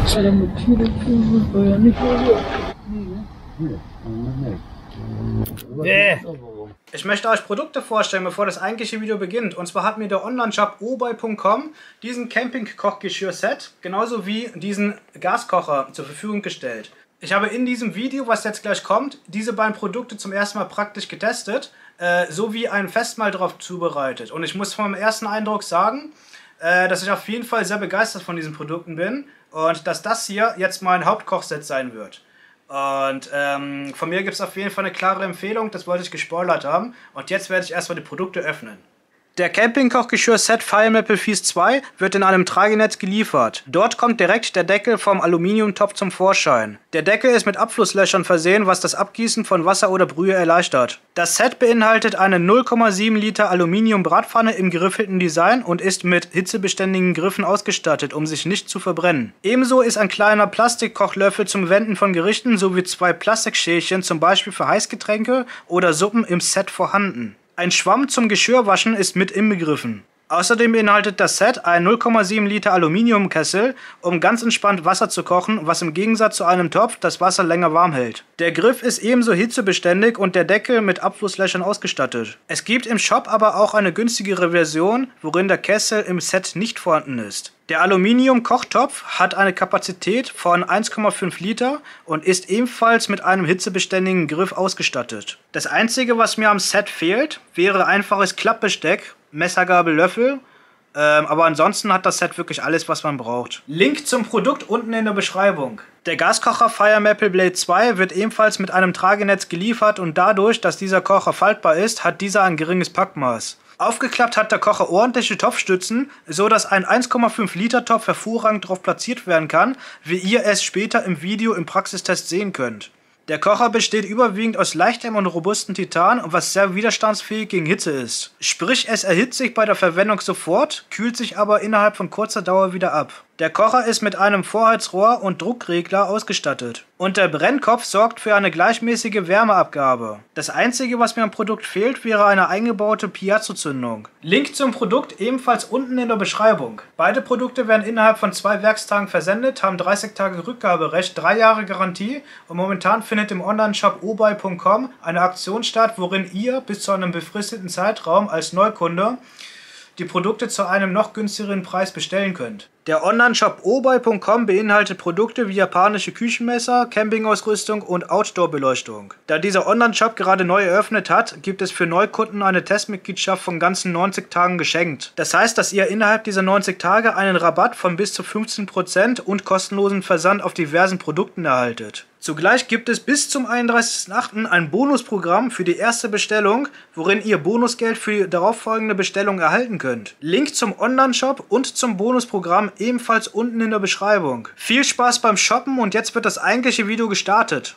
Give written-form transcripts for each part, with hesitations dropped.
Ich möchte euch Produkte vorstellen, bevor das eigentliche Video beginnt. Und zwar hat mir der Online-Shop oboy.com diesen Camping-Kochgeschirr-Set genauso wie diesen Gaskocher zur Verfügung gestellt. Ich habe in diesem Video, was jetzt gleich kommt, diese beiden Produkte zum ersten Mal praktisch getestet, sowie ein Festmahl drauf zubereitet. Und ich muss vom ersten Eindruck sagen, dass ich auf jeden Fall sehr begeistert von diesen Produkten bin und dass das hier jetzt mein Hauptkochset sein wird. Und von mir gibt es auf jeden Fall eine klare Empfehlung, das wollte ich gespoilert haben. Und jetzt werde ich erstmal die Produkte öffnen. Der Campingkochgeschirr-Set Fire Maple Feast 2 wird in einem Tragenetz geliefert. Dort kommt direkt der Deckel vom Aluminiumtopf zum Vorschein. Der Deckel ist mit Abflusslöchern versehen, was das Abgießen von Wasser oder Brühe erleichtert. Das Set beinhaltet eine 0,7 Liter Aluminium-Bratpfanne im geriffelten Design und ist mit hitzebeständigen Griffen ausgestattet, um sich nicht zu verbrennen. Ebenso ist ein kleiner Plastikkochlöffel zum Wenden von Gerichten sowie 2 Plastikschälchen, zum Beispiel für Heißgetränke oder Suppen, im Set vorhanden. Ein Schwamm zum Geschirrwaschen ist mit inbegriffen. Außerdem beinhaltet das Set einen 0,7 Liter Aluminiumkessel, um ganz entspannt Wasser zu kochen, was im Gegensatz zu einem Topf das Wasser länger warm hält. Der Griff ist ebenso hitzebeständig und der Deckel mit Abflusslöchern ausgestattet. Es gibt im Shop aber auch eine günstigere Version, worin der Kessel im Set nicht vorhanden ist. Der Aluminium-Kochtopf hat eine Kapazität von 1,5 Liter und ist ebenfalls mit einem hitzebeständigen Griff ausgestattet. Das einzige, was mir am Set fehlt, wäre einfaches Klappbesteck, Messer, Gabel, Löffel, aber ansonsten hat das Set wirklich alles, was man braucht. Link zum Produkt unten in der Beschreibung. Der Gaskocher Fire Maple Blade 2 wird ebenfalls mit einem Tragenetz geliefert und dadurch, dass dieser Kocher faltbar ist, hat dieser ein geringes Packmaß. Aufgeklappt hat der Kocher ordentliche Topfstützen, so dass ein 1,5 Liter Topf hervorragend drauf platziert werden kann, wie ihr es später im Video im Praxistest sehen könnt. Der Kocher besteht überwiegend aus leichtem und robustem Titan, was sehr widerstandsfähig gegen Hitze ist. Sprich, es erhitzt sich bei der Verwendung sofort, kühlt sich aber innerhalb von kurzer Dauer wieder ab. Der Kocher ist mit einem Vorheizrohr und Druckregler ausgestattet. Und der Brennkopf sorgt für eine gleichmäßige Wärmeabgabe. Das einzige, was mir am Produkt fehlt, wäre eine eingebaute Piazzo-Zündung. Link zum Produkt ebenfalls unten in der Beschreibung. Beide Produkte werden innerhalb von 2 Werkstagen versendet, haben 30 Tage Rückgaberecht, 3 Jahre Garantie und momentan findet im Online-Shop oboy.com eine Aktion statt, worin ihr bis zu einem befristeten Zeitraum als Neukunde die Produkte zu einem noch günstigeren Preis bestellen könnt. Der Online-Shop oboy.com beinhaltet Produkte wie japanische Küchenmesser, Campingausrüstung und Outdoor-Beleuchtung. Da dieser Online-Shop gerade neu eröffnet hat, gibt es für Neukunden eine Testmitgliedschaft von ganzen 90 Tagen geschenkt. Das heißt, dass ihr innerhalb dieser 90 Tage einen Rabatt von bis zu 15% und kostenlosen Versand auf diversen Produkten erhaltet. Zugleich gibt es bis zum 31.08. ein Bonusprogramm für die erste Bestellung, worin ihr Bonusgeld für die darauffolgende Bestellung erhalten könnt. Link zum Online-Shop und zum Bonusprogramm ebenfalls unten in der Beschreibung. Viel Spaß beim Shoppen und jetzt wird das eigentliche Video gestartet.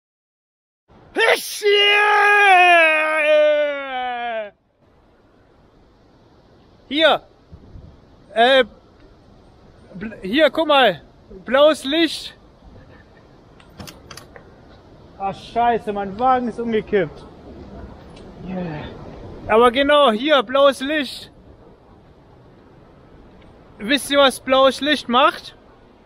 Hier! Hier, guck mal! Blaues Licht! Ach scheiße, mein Wagen ist umgekippt. Yeah. Aber genau, hier, blaues Licht. Wisst ihr, was blaues Licht macht?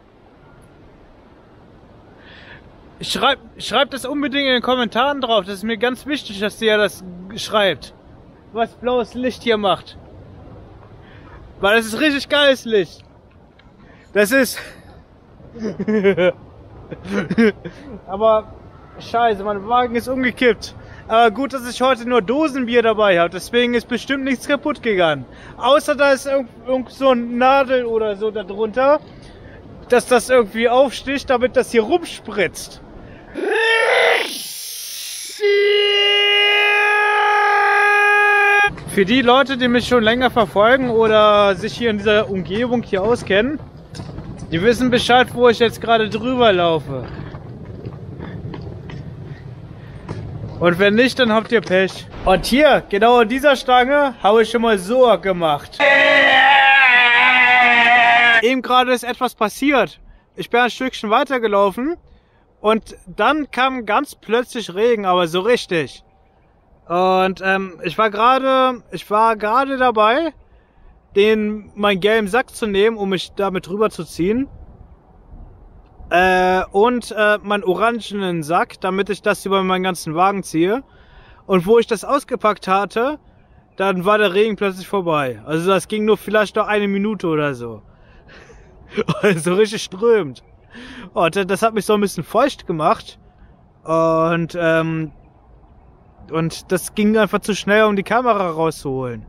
Schreibt das unbedingt in den Kommentaren drauf. Das ist mir ganz wichtig, dass ihr das schreibt. Was blaues Licht hier macht. Weil das ist richtig geiles Licht. Das ist... Aber... Scheiße, mein Wagen ist umgekippt. Aber gut, dass ich heute nur Dosenbier dabei habe. Deswegen ist bestimmt nichts kaputt gegangen. Außer da ist irgend so ein Nadel oder so da drunter. Dass das irgendwie aufsticht, damit das hier rumspritzt. Für die Leute, die mich schon länger verfolgen oder sich hier in dieser Umgebung hier auskennen, die wissen Bescheid, wo ich jetzt gerade drüber laufe. Und wenn nicht, dann habt ihr Pech. Und hier, genau an dieser Stange, habe ich schon mal so gemacht. Eben gerade ist etwas passiert. Ich bin ein Stückchen weitergelaufen und dann kam ganz plötzlich Regen, aber so richtig. Und ich war gerade dabei, meinen gelben Sack zu nehmen, um mich damit rüber zu ziehen. und meinen orangenen Sack, damit ich das über meinen ganzen Wagen ziehe. Und wo ich das ausgepackt hatte, dann war der Regen plötzlich vorbei. Also das ging nur vielleicht noch 1 Minute oder so. Also richtig strömt. Und das hat mich so ein bisschen feucht gemacht. Und das ging einfach zu schnell, um die Kamera rauszuholen.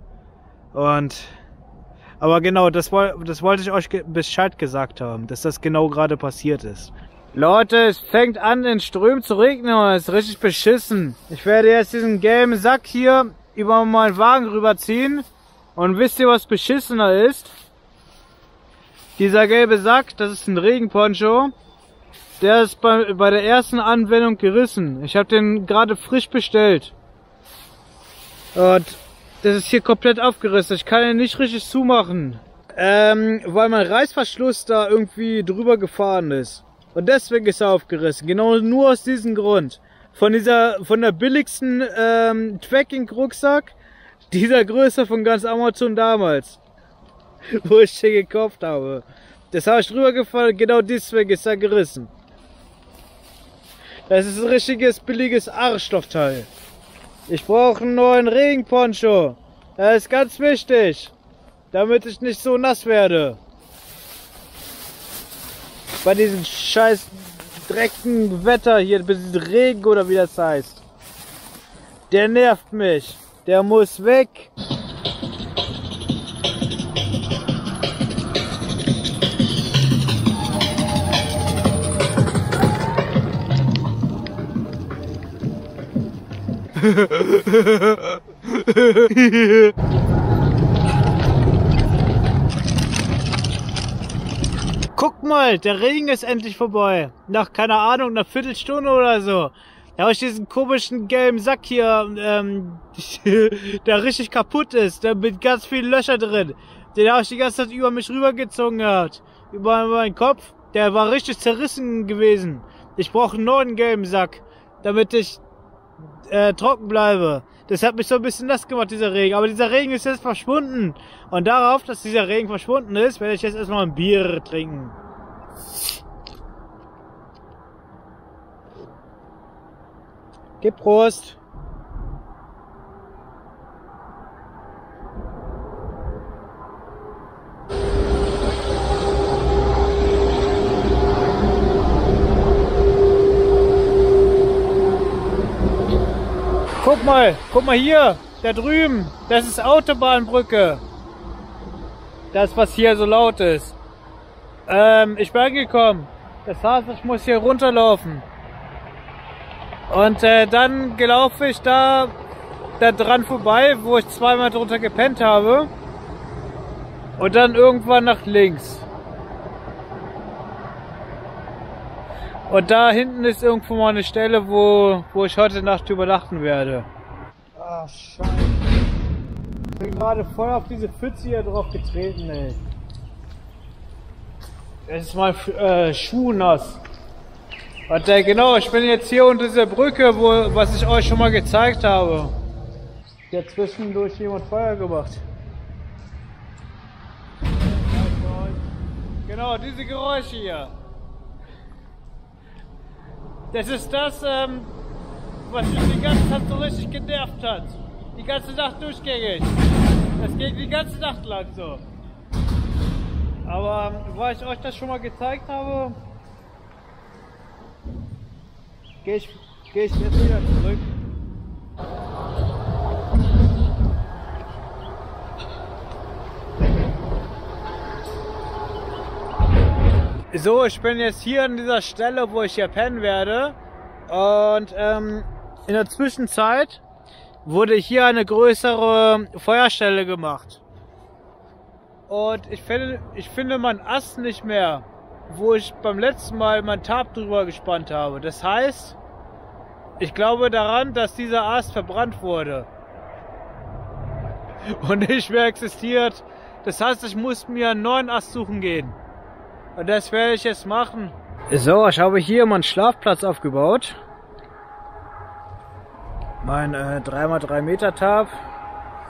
Aber genau, das wollte ich euch Bescheid gesagt haben, dass das genau gerade passiert ist. Leute, es fängt an in Strömen zu regnen und es ist richtig beschissen. Ich werde jetzt diesen gelben Sack hier über meinen Wagen rüberziehen. Und wisst ihr, was beschissener ist? Dieser gelbe Sack, das ist ein Regenponcho. Der ist bei der ersten Anwendung gerissen. Ich habe den gerade frisch bestellt. Und das ist hier komplett aufgerissen. Ich kann ihn nicht richtig zumachen. Weil mein Reißverschluss da irgendwie drüber gefahren ist. Und deswegen ist er aufgerissen. Genau nur aus diesem Grund. Von der billigsten Trekking-Rucksack, dieser Größe von ganz Amazon damals. Wo ich den gekauft habe. Das habe ich drüber gefahren, genau deswegen ist er gerissen. Das ist ein richtiges billiges Arschlochteil. Ich brauche einen neuen Regenponcho. Das ist ganz wichtig, damit ich nicht so nass werde. Bei diesem scheiß dreckigen Wetter hier, bei diesem Regen oder wie das heißt. Der nervt mich. Der muss weg. Guck mal, der Regen ist endlich vorbei. Nach, keine Ahnung, einer Viertelstunde oder so. Da habe ich diesen komischen gelben Sack hier, der richtig kaputt ist, da mit ganz vielen Löchern drin. Den habe ich die ganze Zeit über mich rübergezogen gehabt. Über meinen Kopf. Der war richtig zerrissen gewesen. Ich brauche einen neuen gelben Sack, damit ich trocken bleibe. Das hat mich so ein bisschen nass gemacht, dieser Regen. Aber dieser Regen ist jetzt verschwunden. Und darauf, dass dieser Regen verschwunden ist, werde ich jetzt erstmal ein Bier trinken. Gib Prost. Guck mal hier, da drüben, das ist Autobahnbrücke. Das, was hier so laut ist. Ich bin angekommen. Das heißt, ich muss hier runterlaufen. Und dann laufe ich da dran vorbei, wo ich zweimal drunter gepennt habe. Und dann irgendwann nach links. Und da hinten ist irgendwo mal eine Stelle, wo ich heute Nacht übernachten werde. Ah, Scheiße. Ich bin gerade voll auf diese Pfütze hier drauf getreten, ey. Jetzt ist mein Schuh nass. Und genau, ich bin jetzt hier unter dieser Brücke, was ich euch schon mal gezeigt habe. Hier hat zwischendurch jemand Feuer gemacht. Genau, diese Geräusche hier. Das ist das, was mich die ganze Zeit so richtig genervt hat. Die ganze Nacht durchgängig. Das geht die ganze Nacht lang so. Aber weil ich euch das schon mal gezeigt habe, gehe ich jetzt wieder zurück. So, ich bin jetzt hier an dieser Stelle, wo ich hier pennen werde. Und in der Zwischenzeit wurde hier eine größere Feuerstelle gemacht. Und ich finde meinen Ast nicht mehr, wo ich beim letzten Mal mein Tarp drüber gespannt habe. Das heißt, ich glaube daran, dass dieser Ast verbrannt wurde und nicht mehr existiert. Das heißt, ich muss mir einen neuen Ast suchen gehen. Und das werde ich jetzt machen. So, ich habe hier meinen Schlafplatz aufgebaut. Mein 3x3 Meter Tarp.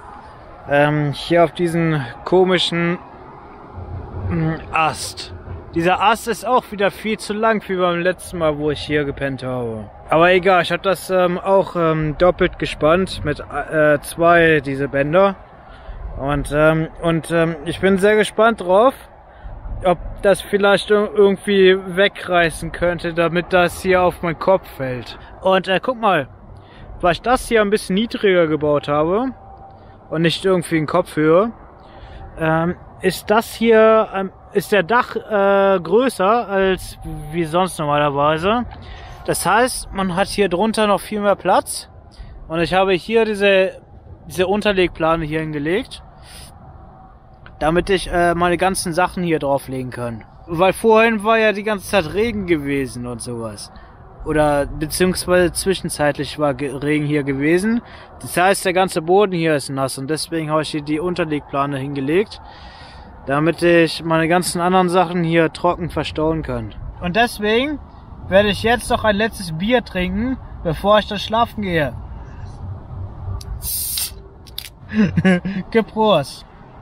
Hier auf diesen komischen Ast. Dieser Ast ist auch wieder viel zu lang wie beim letzten Mal, wo ich hier gepennt habe. Aber egal, ich habe das auch doppelt gespannt mit 2 diese Bänder. Und ich bin sehr gespannt drauf, ob das vielleicht irgendwie wegreißen könnte, damit das hier auf meinen Kopf fällt. Und guck mal, weil ich das hier ein bisschen niedriger gebaut habe und nicht irgendwie in Kopfhöhe, ist das hier, ist der Dach größer als wie sonst normalerweise. Das heißt, man hat hier drunter noch viel mehr Platz. Und ich habe hier diese Unterlegplane hier hingelegt, damit ich meine ganzen Sachen hier drauflegen kann. Weil vorhin war ja die ganze Zeit Regen gewesen und sowas. Oder beziehungsweise zwischenzeitlich war Regen hier gewesen. Das heißt, der ganze Boden hier ist nass und deswegen habe ich hier die Unterlegplane hingelegt, damit ich meine ganzen anderen Sachen hier trocken verstauen kann. Und deswegen werde ich jetzt noch ein letztes Bier trinken, bevor ich dann schlafen gehe. Prost!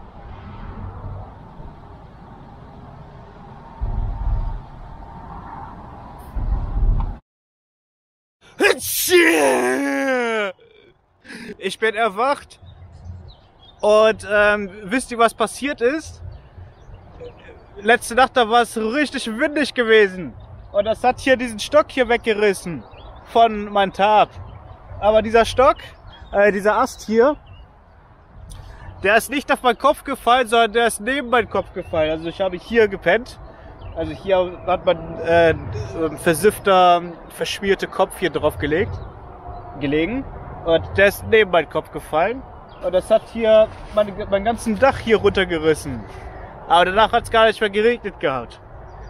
Ich bin erwacht und wisst ihr, was passiert ist? Letzte Nacht, da war es richtig windig gewesen und das hat hier diesen Stock hier weggerissen von meinem Tarp. Aber dieser Stock, dieser Ast hier, der ist nicht auf meinen Kopf gefallen, sondern der ist neben meinen Kopf gefallen. Also ich habe hier gepennt. Also hier hat man versiffter, verschmierte Kopf hier drauf gelegen. Und der ist neben meinen Kopf gefallen. Und das hat hier mein ganzen Dach hier runtergerissen. Aber danach hat es gar nicht mehr geregnet gehabt.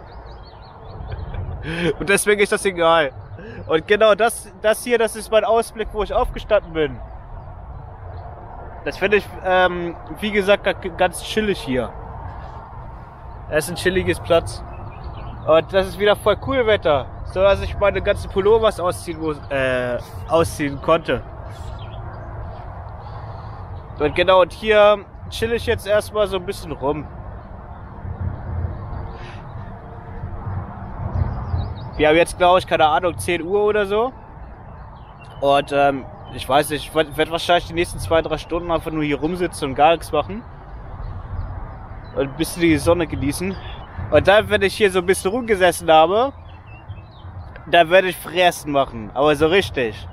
Und deswegen ist das egal. Und genau das hier, das ist mein Ausblick, wo ich aufgestanden bin. Das finde ich, wie gesagt, ganz chillig hier. Es ist ein chilliges Platz. Und das ist wieder voll cool Wetter. So dass ich meine ganzen Pullovers ausziehen konnte. Und genau, und hier chill ich jetzt erstmal so ein bisschen rum. Wir haben jetzt, glaube ich, keine Ahnung, 10 Uhr oder so. Und ich weiß nicht, ich werde wahrscheinlich die nächsten 2-3 Stunden einfach nur hier rumsitzen und gar nichts machen. Und ein bisschen die Sonne genießen. Und dann, wenn ich hier so ein bisschen rumgesessen habe, dann werde ich Fressen machen. Aber so richtig.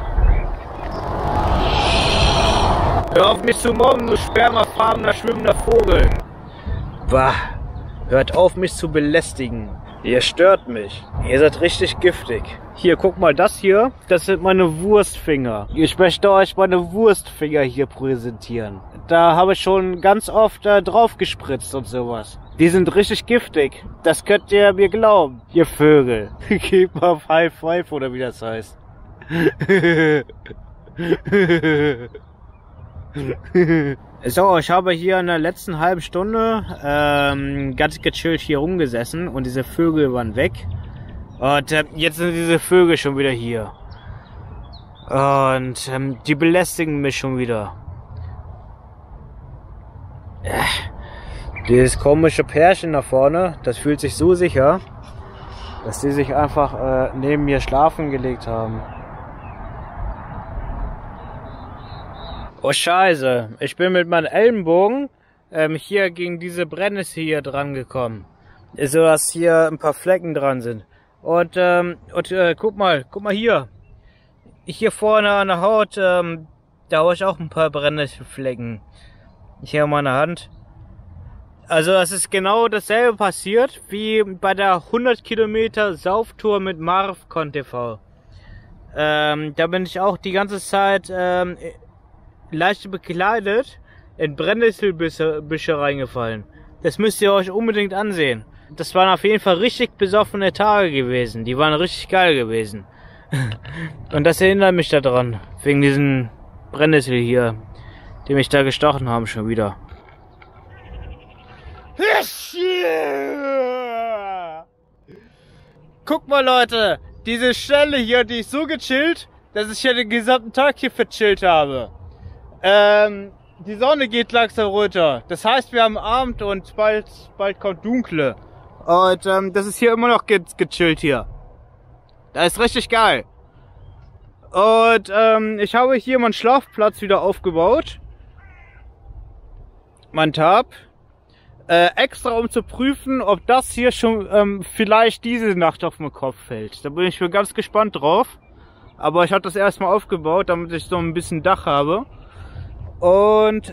Hör auf mich zu mobben, du spermafarbener, schwimmender Vogel. Bah, hört auf mich zu belästigen. Ihr stört mich. Ihr seid richtig giftig. Hier, guck mal, das hier, das sind meine Wurstfinger. Ich möchte euch meine Wurstfinger hier präsentieren. Da habe ich schon ganz oft drauf gespritzt und sowas. Die sind richtig giftig. Das könnt ihr mir glauben, ihr Vögel. Gebt mal auf High Five oder wie das heißt. So, ich habe hier in der letzten halben Stunde ganz gechillt hier rumgesessen und diese Vögel waren weg. Und jetzt sind diese Vögel schon wieder hier. Und die belästigen mich schon wieder. Dieses komische Pärchen da vorne, das fühlt sich so sicher, dass die sich einfach neben mir schlafen gelegt haben. Oh Scheiße, ich bin mit meinem Ellenbogen hier gegen diese Brennnessel hier dran gekommen. So dass hier ein paar Flecken dran sind. Und guck mal hier. Hier vorne an der Haut, da habe ich auch ein paar Brennnesselflecken. Hier an meiner Hand. Also das ist genau dasselbe passiert wie bei der 100 Kilometer Sauftour mit Marvcon TV. Da bin ich auch die ganze Zeit leicht bekleidet in Brennnesselbüsche reingefallen. Das müsst ihr euch unbedingt ansehen. Das waren auf jeden Fall richtig besoffene Tage gewesen. Die waren richtig geil gewesen. Und das erinnert mich daran. Wegen diesen Brennnessel hier, die mich da gestochen haben schon wieder. Guck mal Leute, diese Stelle hier, die ist so gechillt, dass ich ja den gesamten Tag hier verchillt habe. Die Sonne geht langsam runter. Das heißt, wir haben Abend und bald kommt Dunkle. Und das ist hier immer noch gechillt hier. Das ist richtig geil. Und ich habe hier meinen Schlafplatz wieder aufgebaut. Mein Tab. Extra um zu prüfen, ob das hier schon vielleicht diese Nacht auf den Kopf fällt. Da bin ich mir ganz gespannt drauf. Aber ich habe das erstmal aufgebaut, damit ich so ein bisschen Dach habe. Und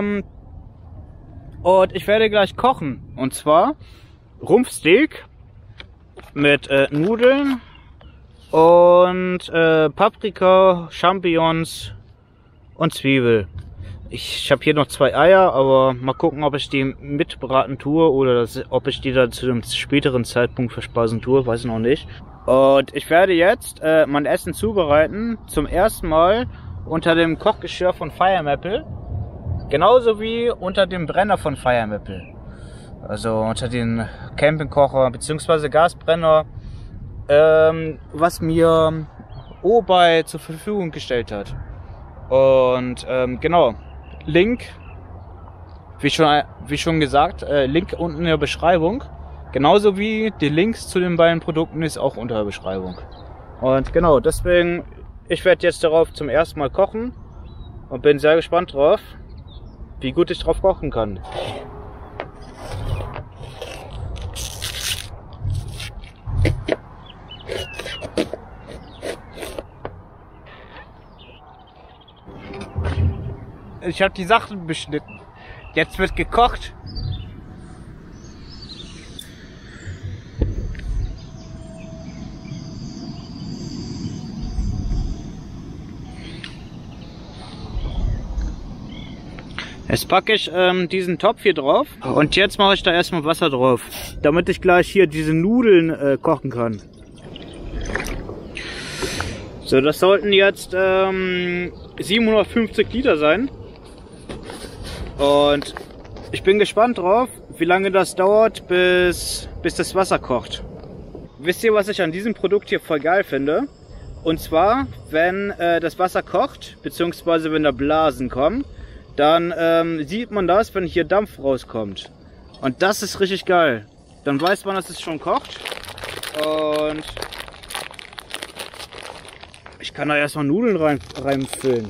ich werde gleich kochen. Und zwar Rumpfsteak mit Nudeln und Paprika, Champignons und Zwiebel. Ich habe hier noch 2 Eier, aber mal gucken, ob ich die mitbraten tue oder ob ich die dann zu einem späteren Zeitpunkt verspeisen tue, weiß ich noch nicht. Und ich werde jetzt mein Essen zubereiten, zum ersten Mal unter dem Kochgeschirr von Fire Maple, genauso wie unter dem Brenner von Fire Maple. Also unter den Campingkocher bzw. Gasbrenner, was mir Obei zur Verfügung gestellt hat. Und genau. Link, wie schon gesagt, Link unten in der Beschreibung. Genauso wie die Links zu den beiden Produkten ist auch unter der Beschreibung. Und genau, deswegen, ich werde jetzt darauf zum ersten Mal kochen und bin sehr gespannt drauf, wie gut ich drauf kochen kann. Ich habe die Sachen beschnitten. Jetzt wird gekocht. Jetzt packe ich diesen Topf hier drauf und jetzt mache ich da erstmal Wasser drauf, damit ich gleich hier diese Nudeln kochen kann. So, das sollten jetzt 750 Liter sein. Und ich bin gespannt drauf, wie lange das dauert, bis das Wasser kocht. Wisst ihr, was ich an diesem Produkt hier voll geil finde? Und zwar, wenn das Wasser kocht, beziehungsweise wenn da Blasen kommen, dann sieht man das, wenn hier Dampf rauskommt. Und das ist richtig geil. Dann weiß man, dass es schon kocht. Und ich kann da erstmal Nudeln reinfüllen.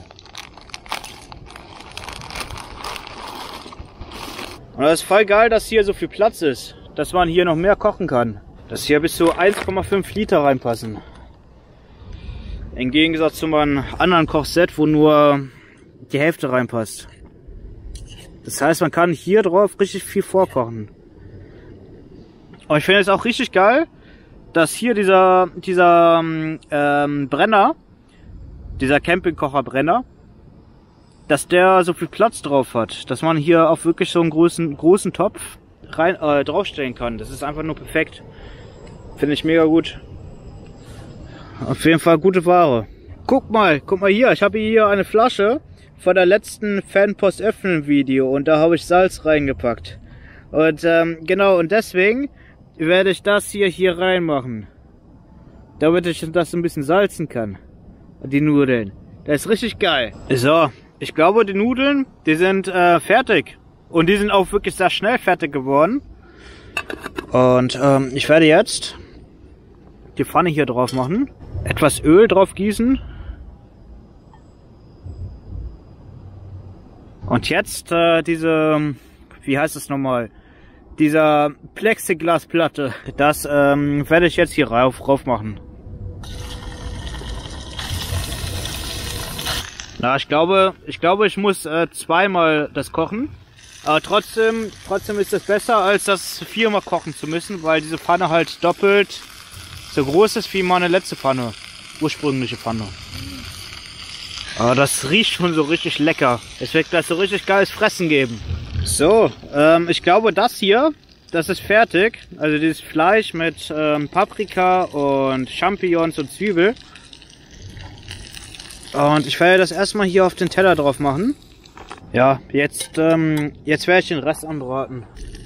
Und das ist voll geil, dass hier so viel Platz ist, dass man hier noch mehr kochen kann. Dass hier bis zu 1,5 Liter reinpassen. Im Gegensatz zu meinem anderen Kochset, wo nur die Hälfte reinpasst. Das heißt, man kann hier drauf richtig viel vorkochen. Und ich finde es auch richtig geil, dass hier dieser Brenner, dieser Campingkocher-Brenner, dass der so viel Platz drauf hat, dass man hier auf wirklich so einen großen Topf draufstellen kann. Das ist einfach nur perfekt. Finde ich mega gut. Auf jeden Fall gute Ware. Guck mal hier. Ich habe hier eine Flasche von der letzten Fanpost öffnen Video und da habe ich Salz reingepackt. Und genau, und deswegen werde ich das hier reinmachen. Damit ich das ein bisschen salzen kann. Die Nudeln. Das ist richtig geil. So. Ich glaube, die Nudeln, die sind fertig. Und die sind auch wirklich sehr schnell fertig geworden. Und ich werde jetzt die Pfanne hier drauf machen. Etwas Öl drauf gießen. Und jetzt diese, wie heißt es nochmal? Dieser Plexiglasplatte. Das werde ich jetzt hier rauf machen. Na, ich glaube, ich muss zweimal das kochen. Aber trotzdem ist es besser, als das 4-mal kochen zu müssen, weil diese Pfanne halt doppelt so groß ist wie meine letzte Pfanne. Ursprüngliche Pfanne. Aber das riecht schon so richtig lecker. Es wird gleich so richtig geiles Fressen geben. So, ich glaube, das hier, das ist fertig. Also dieses Fleisch mit Paprika und Champignons und Zwiebel. Und ich werde das erstmal hier auf den Teller drauf machen. Ja, jetzt werde ich den Rest anbraten.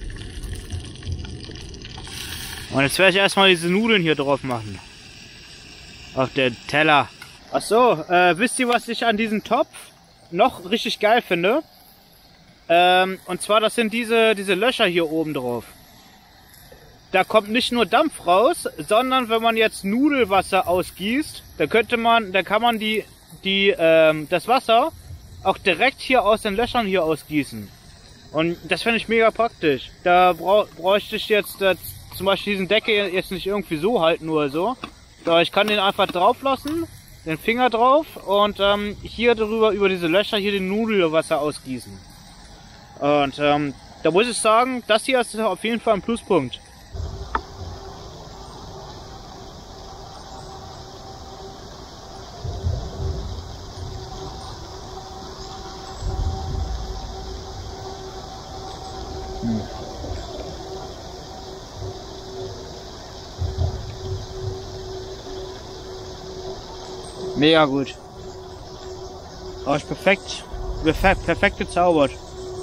Und jetzt werde ich erstmal diese Nudeln hier drauf machen. Auf den Teller. Ach so, wisst ihr, was ich an diesem Topf noch richtig geil finde? Und zwar, das sind diese Löcher hier oben drauf. da kommt nicht nur Dampf raus, sondern wenn man jetzt Nudelwasser ausgießt, dann kann man das Wasser auch direkt hier aus den Löchern hier ausgießen. Und das finde ich mega praktisch. Da bräuchte ich jetzt zum Beispiel diesen Deckel jetzt nicht irgendwie so halten oder so. So, ich kann den einfach drauf lassen, den Finger drauf und hier drüber über diese Löcher hier den Nudelwasser ausgießen. Und da muss ich sagen, das hier ist auf jeden Fall ein Pluspunkt. Mega gut. Oh, ist perfekt gezaubert.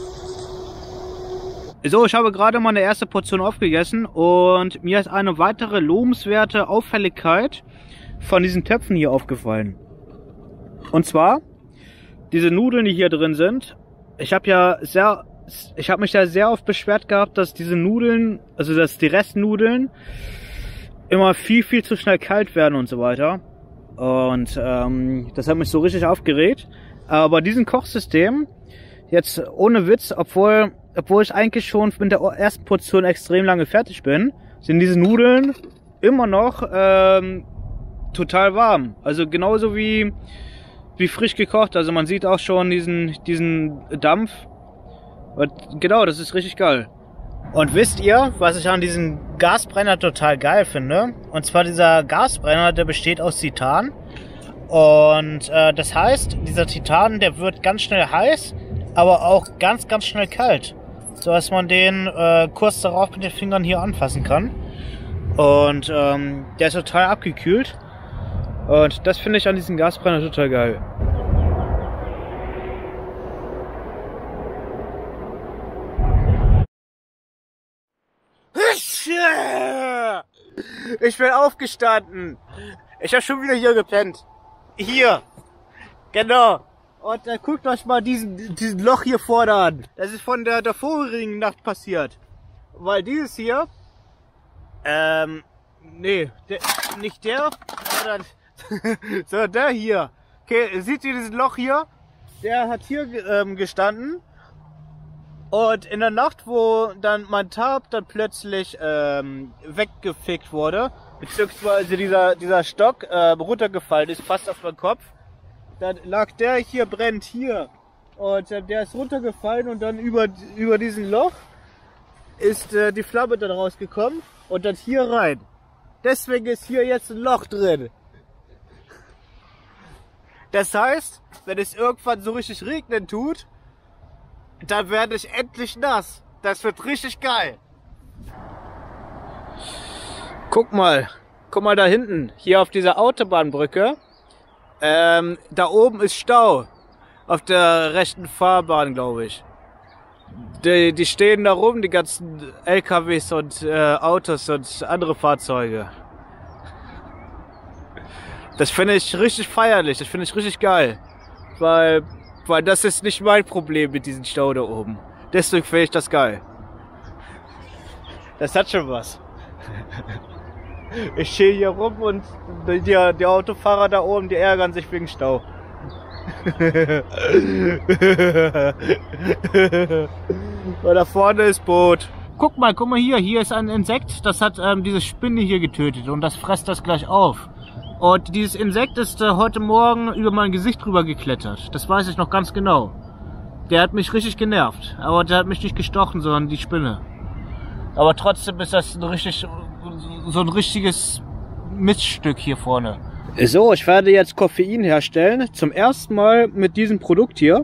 So, ich habe gerade meine erste Portion aufgegessen und mir ist eine weitere lobenswerte Auffälligkeit von diesen Töpfen hier aufgefallen. Und zwar, diese Nudeln, die hier drin sind. Ich habe mich da sehr oft beschwert gehabt, dass diese Nudeln, also dass die Restnudeln immer viel zu schnell kalt werden und so weiter. Und das hat mich so richtig aufgeregt. Aber bei diesem Kochsystem, jetzt ohne Witz, obwohl ich eigentlich schon mit der ersten Portion extrem lange fertig bin, sind diese Nudeln immer noch total warm. Also genauso wie frisch gekocht. Also man sieht auch schon diesen Dampf. Und genau, das ist richtig geil. Und wisst ihr, was ich an diesem Gasbrenner total geil finde? Und zwar dieser Gasbrenner, der besteht aus Titan. Und das heißt, dieser Titan, der wird ganz schnell heiß, aber auch ganz schnell kalt. So dass man den kurz darauf mit den Fingern hier anfassen kann. Und der ist total abgekühlt. Und das finde ich an diesem Gasbrenner total geil. Ich bin aufgestanden. Ich habe schon wieder hier gepennt. Hier. Genau. Und dann guckt euch mal diesen Loch hier vorne an. Das ist von der vorigen Nacht passiert. Weil dieses hier, nee, nicht der, sondern der hier. Okay, seht ihr dieses Loch hier? Der hat hier gestanden. Und in der Nacht, wo dann mein Tarp dann plötzlich weggefickt wurde, beziehungsweise dieser Stock runtergefallen ist, fast auf meinen Kopf, dann lag der hier brennt hier. Und der ist runtergefallen und dann über diesen Loch ist die Flamme dann rausgekommen und dann hier rein. Deswegen ist hier jetzt ein Loch drin. Das heißt, wenn es irgendwann so richtig regnen tut, dann werde ich endlich nass. Das wird richtig geil. Guck mal da hinten, hier auf dieser Autobahnbrücke. Da oben ist Stau. Auf der rechten Fahrbahn, glaube ich. Die stehen da rum, die ganzen LKWs und Autos und andere Fahrzeuge. Das finde ich richtig feierlich, das finde ich richtig geil. Weil das ist nicht mein Problem mit diesem Stau da oben. Deswegen finde ich das geil. Das hat schon was. Ich stehe hier rum und die Autofahrer da oben, die ärgern sich wegen Stau. Und da vorne ist Boot. Guck mal hier ist ein Insekt, das hat diese Spinne hier getötet und das frisst das gleich auf. Und dieses Insekt ist heute Morgen über mein Gesicht drüber geklettert. Das weiß ich noch ganz genau. Der hat mich richtig genervt. Aber der hat mich nicht gestochen, sondern die Spinne. Aber trotzdem ist das so ein richtiges Miststück hier vorne. So, ich werde jetzt Koffein herstellen. Zum ersten Mal mit diesem Produkt hier.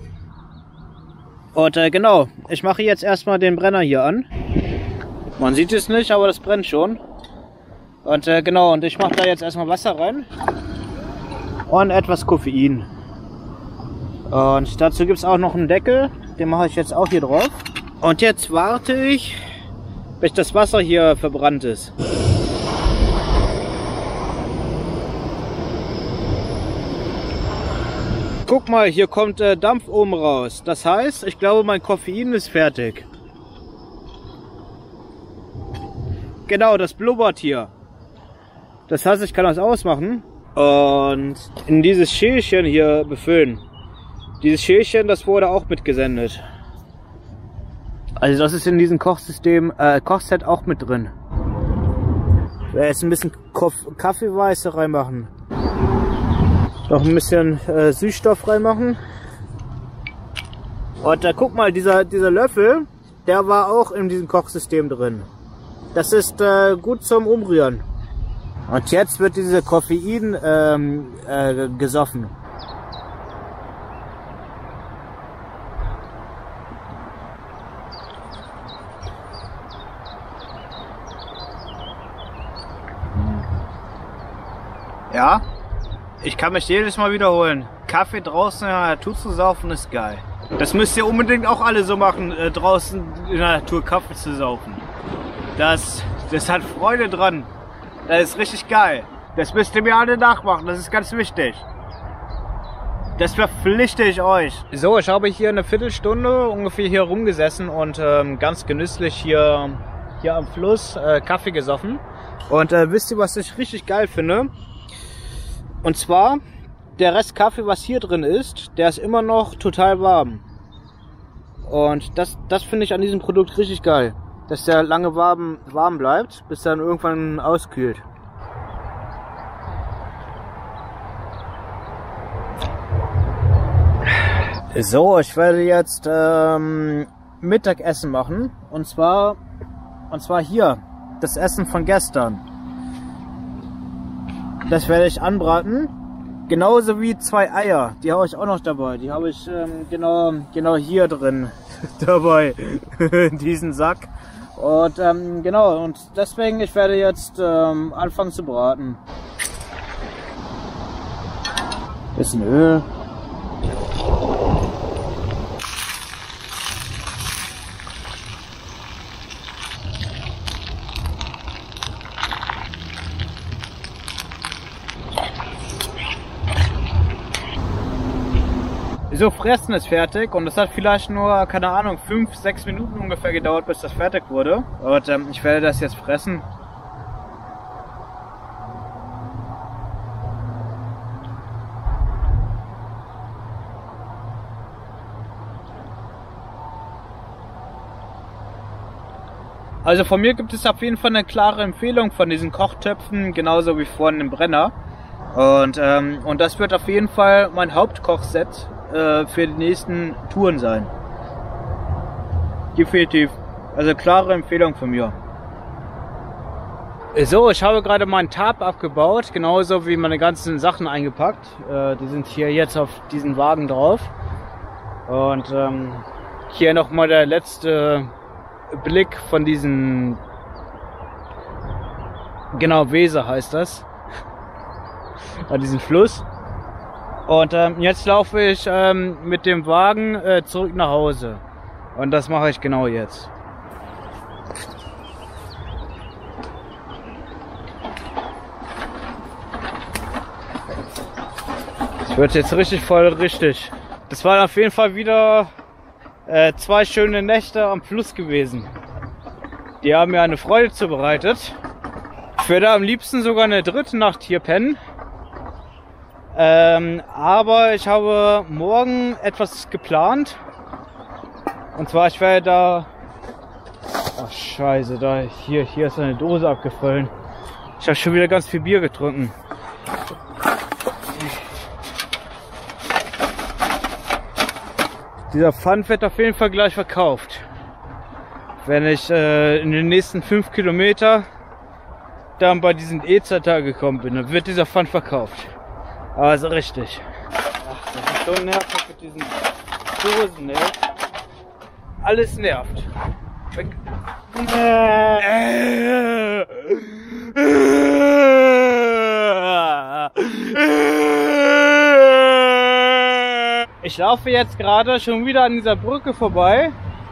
Und genau, ich mache jetzt erstmal den Brenner hier an. Man sieht es nicht, aber das brennt schon. Und genau, und ich mache da jetzt erstmal Wasser rein und etwas Koffein. Und dazu gibt es auch noch einen Deckel, den mache ich jetzt auch hier drauf. Und jetzt warte ich, bis das Wasser hier verbrannt ist. Guck mal, hier kommt Dampf oben raus. Das heißt, ich glaube, mein Koffein ist fertig. Genau, das blubbert hier. Das heißt, ich kann das ausmachen und in dieses Schälchen hier befüllen. Dieses Schälchen, das wurde auch mitgesendet. Also das ist in diesem Kochset auch mit drin. Ich werde jetzt ein bisschen Kaffeeweiße reinmachen. Noch ein bisschen Süßstoff reinmachen. Und guck mal, dieser Löffel, der war auch in diesem Kochsystem drin. Das ist gut zum Umrühren. Und jetzt wird diese Koffein gesoffen. Ja, ich kann mich jedes Mal wiederholen. Kaffee draußen in der Natur zu saufen ist geil. Das müsst ihr unbedingt auch alle so machen, draußen in der Natur Kaffee zu saufen. Das hat Freude dran. Das ist richtig geil. Das müsst ihr mir alle nachmachen, das ist ganz wichtig. Das verpflichte ich euch. So, ich habe hier eine Viertelstunde ungefähr hier rumgesessen und ganz genüsslich hier am Fluss Kaffee gesoffen. Und wisst ihr, was ich richtig geil finde? Und zwar, der Rest Kaffee, was hier drin ist, der ist immer noch total warm. Und das finde ich an diesem Produkt richtig geil. Dass der lange warm bleibt, bis dann irgendwann auskühlt. So, ich werde jetzt Mittagessen machen. Und zwar hier, das Essen von gestern. Das werde ich anbraten. Genauso wie 2 Eier. Die habe ich auch noch dabei. Die habe ich genau hier drin dabei. In diesem Sack. Und genau. Und deswegen, ich werde jetzt anfangen zu braten. Bisschen Öl. So, Fressen ist fertig und das hat vielleicht nur, keine Ahnung, 5-6 Minuten ungefähr gedauert, bis das fertig wurde. Und ich werde das jetzt fressen. Also von mir gibt es auf jeden Fall eine klare Empfehlung von diesen Kochtöpfen, genauso wie vorhin im Brenner. Und das wird auf jeden Fall mein Hauptkochset für die nächsten Touren sein. Definitiv. Also klare Empfehlung von mir. So, ich habe gerade meinen Tarp abgebaut, genauso wie meine ganzen Sachen eingepackt. Die sind hier jetzt auf diesen Wagen drauf. Und hier nochmal der letzte Blick von diesen, genau, Weser heißt das. An diesem Fluss. Und jetzt laufe ich mit dem Wagen zurück nach Hause. Und das mache ich genau jetzt. Das wird jetzt richtig voll richtig. Das waren auf jeden Fall wieder 2 schöne Nächte am Fluss gewesen. Die haben mir eine Freude zubereitet. Ich würde am liebsten sogar eine 3. Nacht hier pennen. Aber ich habe morgen etwas geplant. Und zwar, ich werde da... Ach scheiße, hier ist eine Dose abgefallen. Ich habe schon wieder ganz viel Bier getrunken. Dieser Pfand wird auf jeden Fall gleich verkauft. Wenn ich in den nächsten 5 Kilometer dann bei diesen E-Zeta gekommen bin, dann wird dieser Pfand verkauft. Also richtig. Ach, das ist so nervig mit diesen Dosen, ey. Alles nervt. Ich laufe jetzt gerade schon wieder an dieser Brücke vorbei,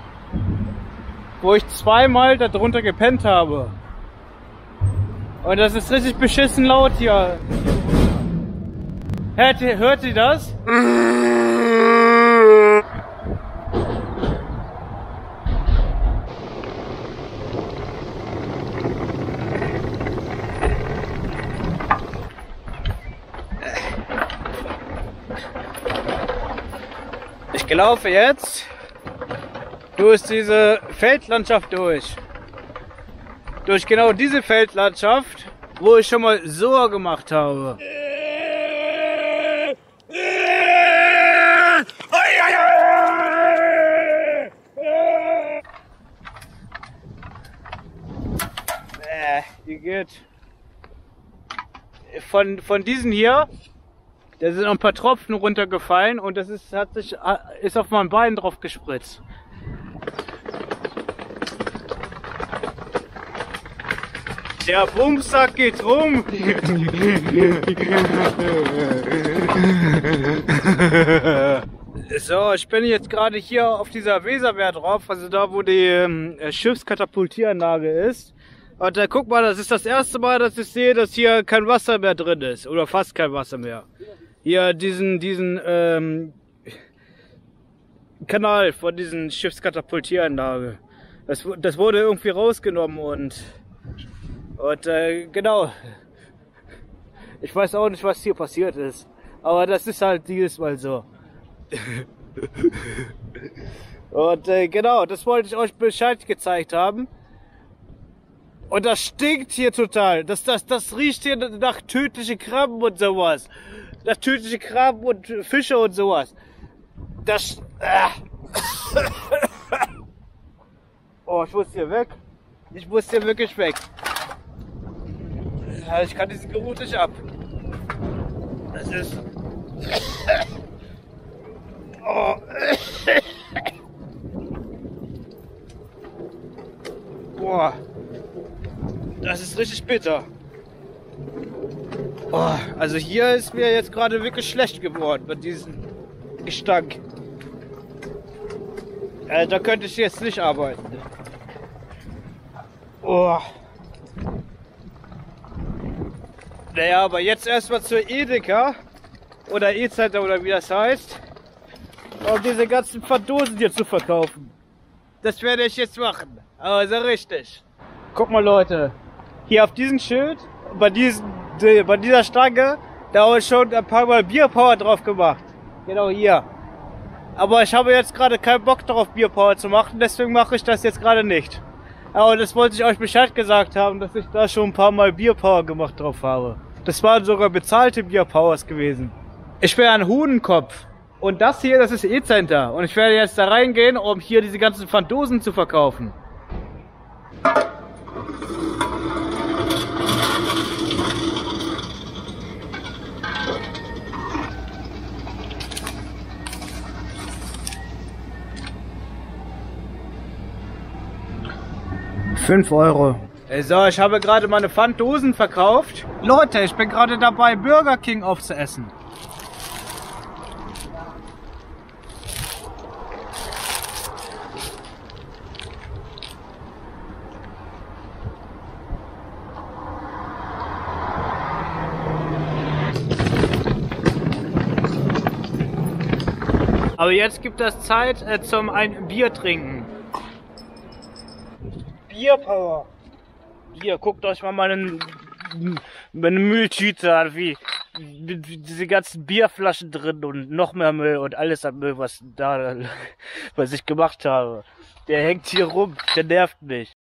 wo ich 2-mal darunter gepennt habe. Und das ist richtig beschissen laut hier. Hört ihr das? Ich laufe jetzt durch diese Feldlandschaft durch. Durch genau diese Feldlandschaft, wo ich schon mal so gemacht habe. Hier geht von diesen hier, da sind noch ein paar Tropfen runtergefallen und das ist auf mein Bein drauf gespritzt. Der Bumsack geht rum. So, ich bin jetzt gerade hier auf dieser Weserwehr drauf, also da wo die Schiffskatapultieranlage ist. Und guck mal, das ist das erste Mal, dass ich sehe, dass hier kein Wasser mehr drin ist. Oder fast kein Wasser mehr. Hier diesen Kanal von diesen Schiffskatapultieranlage. Das wurde irgendwie rausgenommen und genau. Ich weiß auch nicht, was hier passiert ist. Aber das ist halt dieses Mal so. Und genau, das wollte ich euch Bescheid gezeigt haben. Und das stinkt hier total. Das riecht hier nach tödliche Krabben und sowas. Nach tödliche Krabben und Fische und sowas. Oh, ich muss hier weg. Ich muss hier wirklich weg. Ja, ich kann diesen Geruch nicht ab. Das ist... Oh. Boah. Das ist richtig bitter. Oh, also hier ist mir jetzt gerade wirklich schlecht geworden mit diesem Gestank. Da könnte ich jetzt nicht arbeiten. Oh. Naja, aber jetzt erstmal zur Edeka oder E-Center oder wie das heißt, um diese ganzen Pfanddosen hier zu verkaufen. Das werde ich jetzt machen. Aber so richtig. Guck mal, Leute. Hier auf diesem Schild, bei dieser Stange, da habe ich schon ein paar Mal Bierpower drauf gemacht. Genau hier. Aber ich habe jetzt gerade keinen Bock darauf, Bierpower zu machen, deswegen mache ich das jetzt gerade nicht. Aber das wollte ich euch Bescheid gesagt haben, dass ich da schon ein paar Mal Bierpower gemacht drauf habe. Das waren sogar bezahlte Bierpowers gewesen. Ich bin ein Huhnenkopf. Und das hier, das ist E-Center. Und ich werde jetzt da reingehen, um hier diese ganzen Pfanddosen zu verkaufen. €5. So, ich habe gerade meine Pfanddosen verkauft. Leute, ich bin gerade dabei, Burger King aufzuessen. Aber jetzt gibt es Zeit zum ein Bier trinken. Bierpower. Hier, guckt euch mal meine Mülltüte an, wie diese ganzen Bierflaschen drin und noch mehr Müll und alles an Müll, was ich gemacht habe. Der hängt hier rum, der nervt mich.